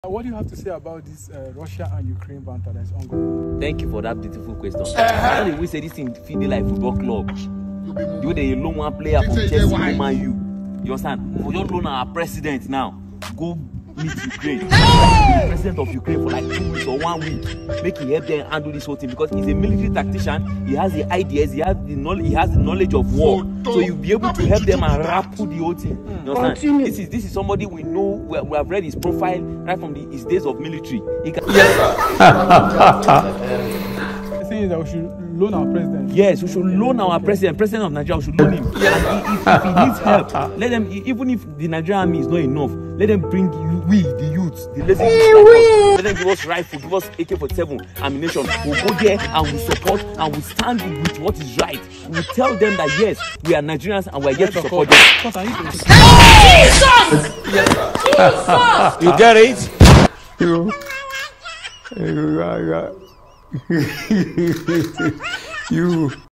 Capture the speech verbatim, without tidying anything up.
What do you have to say about this uh, Russia and Ukraine banter that's ongoing? Thank you for that beautiful question. How did we say this thing feel like football club? You the loan one player from Chelsea, Man U. You understand? We just loan our president now. Go meet Ukraine. The president of Ukraine for like two weeks or one week. Make him help them handle this whole thing because he's a military tactician. He has the ideas. He has the knowledge. He has the knowledge of war. So you'll be able to help them and rappel the whole thing. You understand? This is this is somebody we know. We, we have read his profile right from the, his days of military. He can, yes. The thing is that we should loan our president. Yes, we should loan our president. President of Nigeria, we should loan him. Yes. And if, if he needs help, let them. Even if the Nigerian army is not enough, let them bring you, we, the youths, the lazy youths. Let them give us rifle, give us A K forty-seven ammunition. We'll go there and we'll support and we'll stand with what is right. We'll tell them that yes, we are Nigerians and we are here to support them. Jesus! You get it? You. You. You.